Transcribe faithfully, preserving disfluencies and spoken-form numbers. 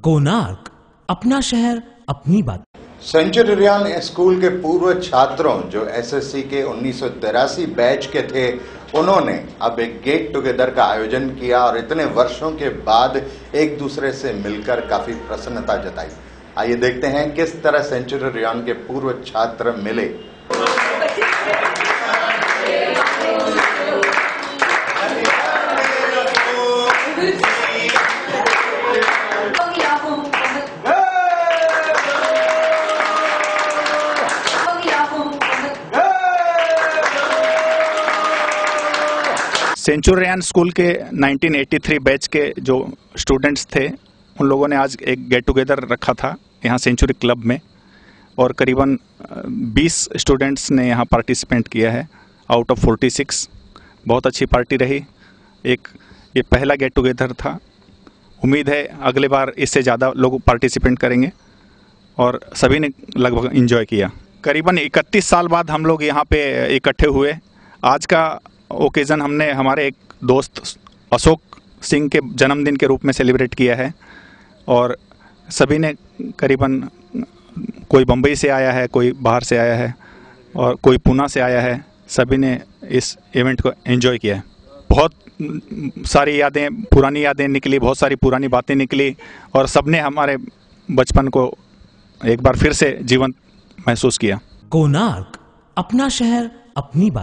कोणार्क, अपना शहर अपनी बात। सेंचुरियन स्कूल के पूर्व छात्रों जो एसएससी के उन्नीस सौ तिरासी बैच के थे, उन्होंने अब एक गेट टुगेदर का आयोजन किया और इतने वर्षों के बाद एक दूसरे से मिलकर काफी प्रसन्नता जताई। आइए देखते हैं किस तरह सेंचुरियन के पूर्व छात्र मिले। सेंचुरियन स्कूल के उन्नीस सौ तिरासी बैच के जो स्टूडेंट्स थे, उन लोगों ने आज एक गेट टुगेदर रखा था यहाँ सेंचुरी क्लब में, और करीबन बीस स्टूडेंट्स ने यहाँ पार्टिसिपेंट किया है आउट ऑफ छियालीस। बहुत अच्छी पार्टी रही। एक ये पहला गेट टुगेदर था। उम्मीद है अगले बार इससे ज़्यादा लोग पार्टिसिपेंट करेंगे, और सभी ने लगभग एंजॉय किया। करीबन इकतीस साल बाद हम लोग यहाँ पे इकट्ठे हुए। आज का ओकेज़न हमने हमारे एक दोस्त अशोक सिंह के जन्मदिन के रूप में सेलिब्रेट किया है, और सभी ने करीबन, कोई बम्बई से आया है, कोई बाहर से आया है, और कोई पूना से आया है। सभी ने इस इवेंट को एंजॉय किया है। बहुत सारी यादें, पुरानी यादें निकली, बहुत सारी पुरानी बातें निकली, और सबने हमारे बचपन को एक बार फिर से जीवंत महसूस किया। कोणार्क, अपना शहर अपनी बात।